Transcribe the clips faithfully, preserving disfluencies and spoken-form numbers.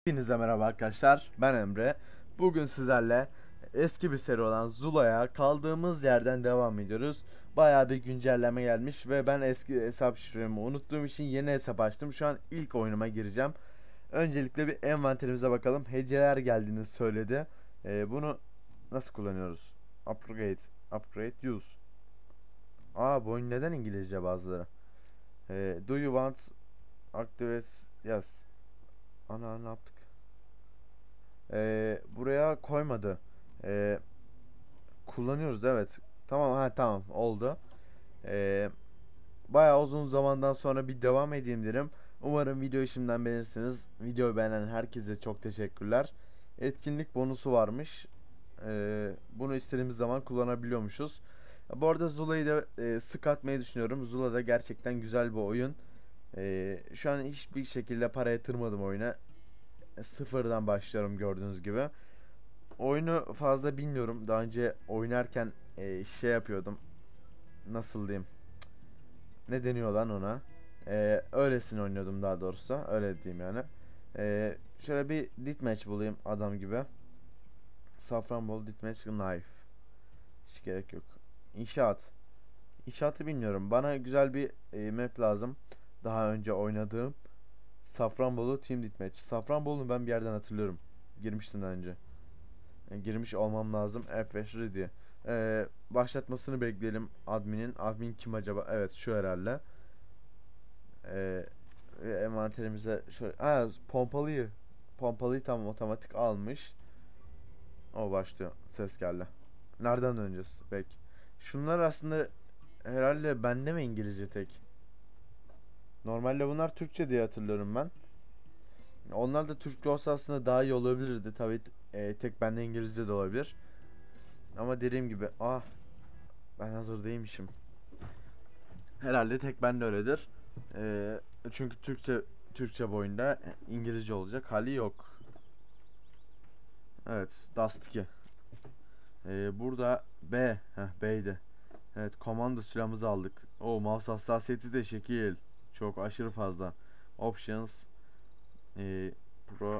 Hepinize merhaba arkadaşlar, ben Emre. Bugün sizlerle eski bir seri olan Zula'ya kaldığımız yerden devam ediyoruz. Bayağı bir güncelleme gelmiş ve ben eski hesap şifremi unuttuğum için yeni hesap açtım. Şu an ilk oyunuma gireceğim. Öncelikle bir envanterimize bakalım. Hediyeler geldiğini söyledi. Ee, bunu nasıl kullanıyoruz? Upgrade, upgrade, use. Aa, bu oyun neden İngilizce bazıları? Ee, do you want activate? Yes. Ana, ne yaptık? Ee, buraya koymadı. Ee, kullanıyoruz, evet. Tamam, ha tamam oldu. Ee, bayağı uzun zamandan sonra bir devam edeyim derim. Umarım videoyu şimdiden beğenirsiniz. Videoyu beğenen herkese çok teşekkürler. Etkinlik bonusu varmış. Ee, bunu istediğimiz zaman kullanabiliyormuşuz. Bu arada Zula'yı da e, sık atmayı düşünüyorum. Zula da gerçekten güzel bir oyun. Ee, şu an hiçbir şekilde para yatırmadım oyuna. Sıfırdan başlıyorum gördüğünüz gibi. Oyunu fazla bilmiyorum. Daha önce oynarken e, şey yapıyordum. Nasıl diyeyim? Ne deniyor lan ona? E, öylesine oynuyordum daha doğrusu. Öyle diyeyim yani. E, şöyle bir deathmatch bulayım adam gibi. Safranbolu deathmatch knife. Hiç gerek yok. İnşaat. İnşaatı bilmiyorum. Bana güzel bir e, map lazım. Daha önce oynadığım Safranbolu Team Deathmatch. Safranbolu'nu ben bir yerden hatırlıyorum. Girmiştim daha önce. Yani girmiş olmam lazım. F beş ready. Ee, başlatmasını bekleyelim adminin. Admin kim acaba? Evet, şu herhalde. Ee, envanterimize şöyle. Ha, pompalıyı. Pompalıyı tam otomatik almış. O başlıyor. Ses geldi. Nereden döneceğiz? Peki. Şunlar aslında herhalde bende mi İngilizce tek? Normalde bunlar Türkçe diye hatırlıyorum ben. Onlar da Türkçe olsa aslında daha iyi olabilirdi. Tabii e, tek bende İngilizce de olabilir. Ama dediğim gibi ah, ben hazır değilmişim. Herhalde tek bende öyledir. Ee, çünkü Türkçe Türkçe boyunda İngilizce olacak hali yok. Evet, Dust iki. Ee, burada B, heh, B'ydi. Evet, komando silahımızı aldık. O mouse hassasiyeti de şekil. Çok aşırı fazla. Options. Ee, Pro.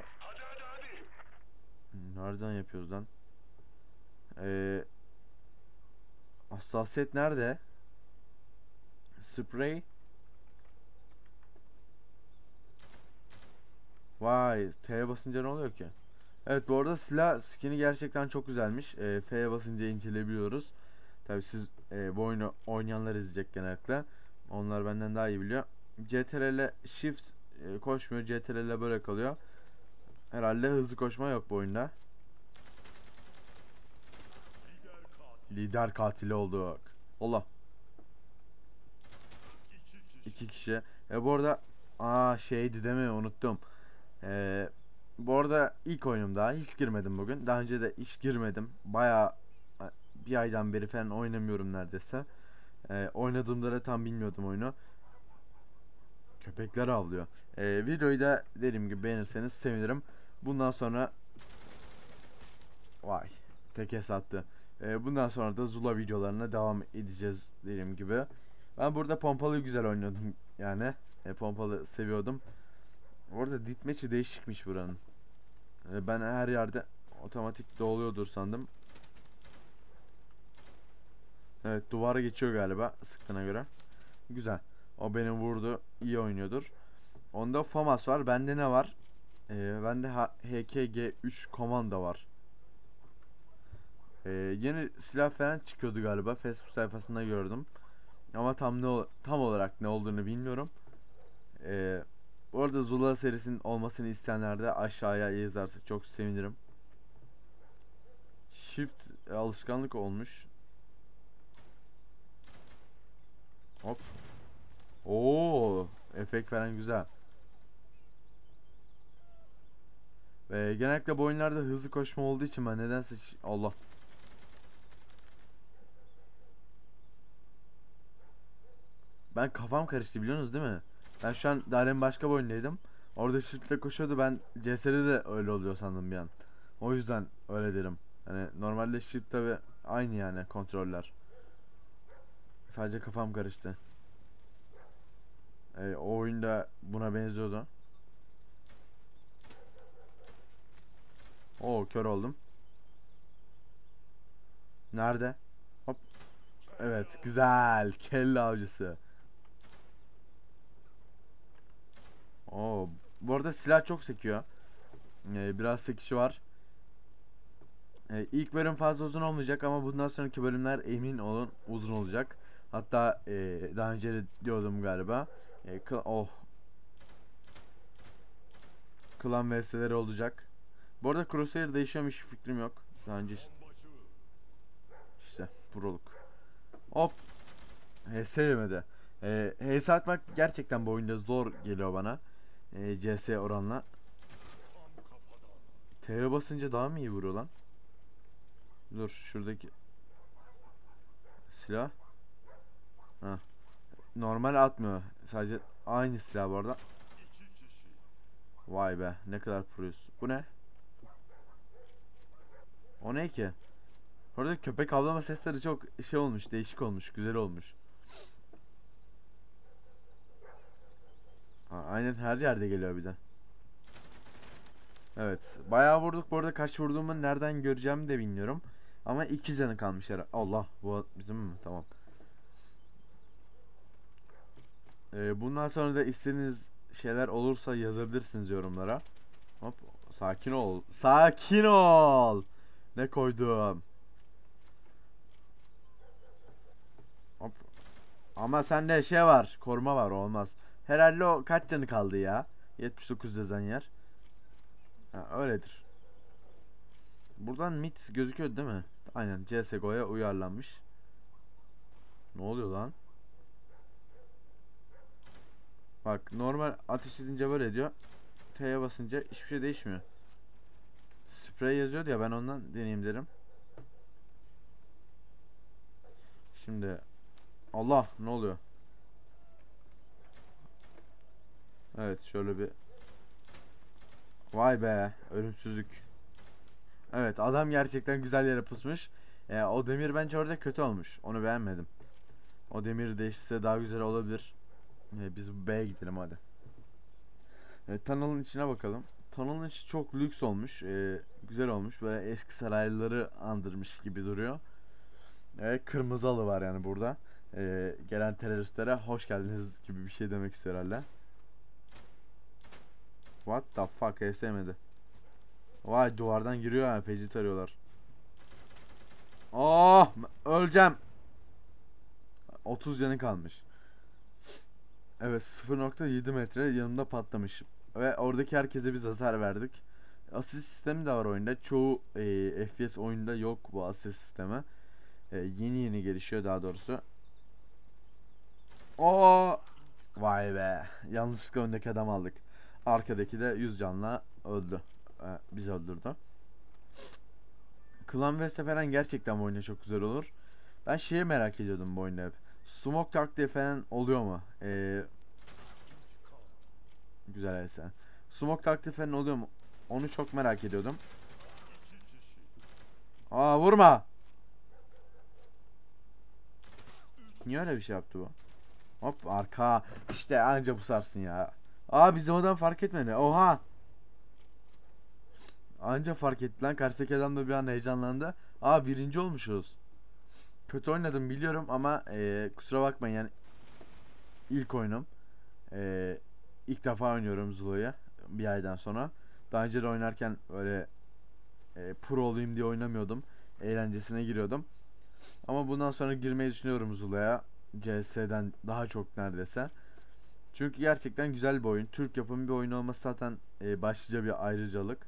Nereden yapıyoruz lan? Ee, hassasiyet nerede? Spray. Vay, T'ye basınca ne oluyor ki? Evet, bu arada silah skin'i gerçekten çok güzelmiş. E, F'ye basınca inceleyebiliyoruz. Tabi siz e, bu oyunu oynayanlar izleyecek genellikle. Onlar benden daha iyi biliyor. C T R L shift e, koşmuyor. C T R L böyle kalıyor. Herhalde hızlı koşma yok bu oyunda. Lider katili olduk. Allah. İki kişi. E, bu arada aa şeydi değil mi? Unuttum. Eee Bu arada ilk oyunum, daha hiç girmedim bugün. Daha önce de hiç girmedim. Bayağı bir aydan beri falan oynamıyorum neredeyse. Ee, oynadığımda da tam bilmiyordum oyunu. Köpekler avlıyor. Ee, videoyu da dediğim gibi beğenirseniz sevinirim. Bundan sonra vay, teke sattı. Ee, bundan sonra da Zula videolarına devam edeceğiz dediğim gibi. Ben burada pompalı güzel oynuyordum yani. E, pompalı seviyordum. Orada ditmeçi değişikmiş buranın. E, ben her yerde otomatik doluyordur sandım. Evet, duvara geçiyor galiba sıktığına göre. Güzel. O benim vurdu. İyi oynuyordur. Onda FAMAS var. Bende ne var? Ee, bende H K G üç komando var. Ee, yeni silah falan çıkıyordu galiba. Facebook sayfasında gördüm. Ama tam ne tam olarak ne olduğunu bilmiyorum. Ee, bu arada Zula serisinin olmasını isteyenler de aşağıya yazarsa çok sevinirim. Shift alışkanlık olmuş. Hop. Oo, efekt falan güzel. Ve genellikle bu oyunlarda hızlı koşma olduğu için ben nedense Allah. Ben kafam karıştı, biliyorsunuz değil mi? Ben şu an daha başka bir oyundaydım. Orada shiftle koşuyordu, ben C S R'de de öyle oluyor sandım bir an. O yüzden öyle derim. Hani normalde shift tabi aynı yani kontroller. Sadece kafam karıştı. Ee, o oyunda buna benziyordu. Oo, kör oldum. Nerede? Hop. Evet, güzel. Kelle avcısı. Oo, bu arada silah çok sekiyor. Ee, biraz sekişi var. Ee, ilk bölüm fazla uzun olmayacak ama bundan sonraki bölümler emin olun uzun olacak. Hatta e, daha önce de diyordum galiba. E, oh, klan vs'leri olacak. Bu arada Crosshair değişiyormuş, fikrim yok. Daha önce işte proluk. Hop. H S yemedi. E, H S atmak gerçekten bu oyunda zor geliyor bana. E, C S oranla. T'ye basınca daha mı iyi vuruyor lan? Dur, şuradaki silah. Ha. Normal atmıyor. Sadece aynı silah bu arada. Vay be, ne kadar proyuz. Bu ne? O ne ki? Orada köpek avlama sesleri çok şey olmuş, değişik olmuş, güzel olmuş. Ha, aynen her yerde geliyor bir de. Evet, bayağı vurduk. Bu arada kaç vurduğumu nereden göreceğimi de bilmiyorum. Ama iki canı kalmış herhalde. Allah, bu bizim mi? Tamam. Ee, bundan sonra da istediğiniz şeyler olursa yazabilirsiniz yorumlara. Hop, sakin ol. Sakin ol. Ne koydum? Hop. Ama sende şey var, koruma var, olmaz. Herhalde o kaç canı kaldı ya? yetmiş dokuz yazan yer. Ha, öyledir. Buradan mit gözüküyor değil mi? Aynen, C S G O'ya uyarlanmış. Ne oluyor lan? Bak, normal ateş edince böyle diyor. T'ye basınca hiçbir şey değişmiyor. Sprey yazıyordu ya, ben ondan deneyeyim derim. Şimdi Allah, ne oluyor? Evet, şöyle bir. Vay be, ölümsüzlük. Evet, adam gerçekten güzel yere pusmuş. Ee, o demir bence orada kötü olmuş. Onu beğenmedim. O demir değiştirse daha güzel olabilir. Ee, biz B'ye gidelim hadi. Evet, tunnel'ın içine bakalım. Tunnel'ın içi çok lüks olmuş. Ee, güzel olmuş. Böyle eski sarayları andırmış gibi duruyor. Evet, kırmızı halı var yani burada. Ee, gelen teröristlere hoş geldiniz gibi bir şey demek istiyor herhalde. What the fuck, sevmedi. Vay, duvardan giriyor ha, feci tarıyorlar. Oh, öleceğim. otuz canı kalmış. Evet, sıfır nokta yedi metre yanımda patlamış. Ve oradaki herkese biz hasar verdik. Asist sistemi de var oyunda. Çoğu e, F P S oyunda yok bu asist sistemi. E, yeni yeni gelişiyor daha doğrusu. Oo! Vay be. Yanlışlıkla öndeki adam aldık. Arkadaki de yüz canla öldü. E, bizi öldürdü. Clan West'e falan gerçekten bu oyunda çok güzel olur. Ben şeyi merak ediyordum bu oyunda hep. Smoke taktiği falan oluyor mu? Ee, güzel else. Smoke taktiği falan oluyor mu? Onu çok merak ediyordum. Aa, vurma. Niye öyle bir şey yaptı bu? Hop, arka. İşte anca bu sarsın ya. Aa, bizim odan fark etmedi. Oha. Anca fark etti lan. Karşıdaki adam da bir an heyecanlandı. Aa, birinci olmuşuz. Kötü oynadım biliyorum ama e, kusura bakmayın yani. İlk oyunum. E, ilk defa oynuyorum Zula'ya. Bir aydan sonra. Daha önce de oynarken öyle e, pro olayım diye oynamıyordum. Eğlencesine giriyordum. Ama bundan sonra girmeyi düşünüyorum Zula'ya. C S'den daha çok neredeyse. Çünkü gerçekten güzel bir oyun. Türk yapımı bir oyun olması zaten e, başlıca bir ayrıcalık.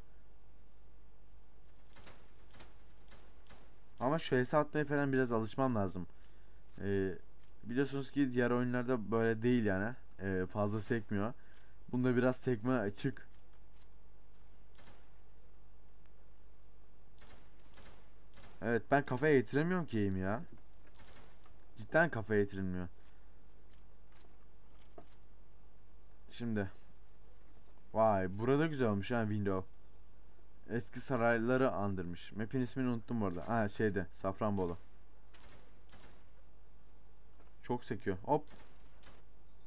Ama şu hesap atmaya falan biraz alışmam lazım. E, biliyorsunuz ki diğer oyunlarda böyle değil yani. E, fazla sekmiyor. Bunda biraz sekme açık. Evet, ben kafaya getiremiyorum ki aim ya. Cidden kafaya getirilmiyor. Şimdi. Vay, burada güzel olmuş ha window. Eski sarayları andırmış. Map'in ismini unuttum bu arada. Ha, şeyde, Safranbolu. Çok sekiyor. Hop.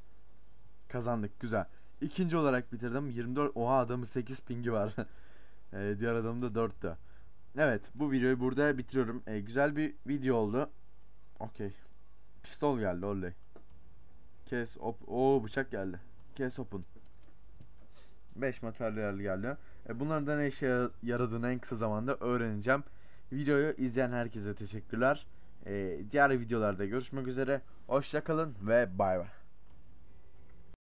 Kazandık, güzel. İkinci olarak bitirdim. yirmi dört. Oha, adamın sekiz pingi var. E, diğer adamım da dörttü. Evet, bu videoyu burada bitiriyorum. E, güzel bir video oldu. Okey. Pistol geldi, oley. Kes op. Oo, bıçak geldi. Kes opun. beş materyal geldi. E, bunların da ne işe yaradığını en kısa zamanda öğreneceğim. Videoyu izleyen herkese teşekkürler. E, diğer videolarda görüşmek üzere. Hoşça kalın ve bay bay.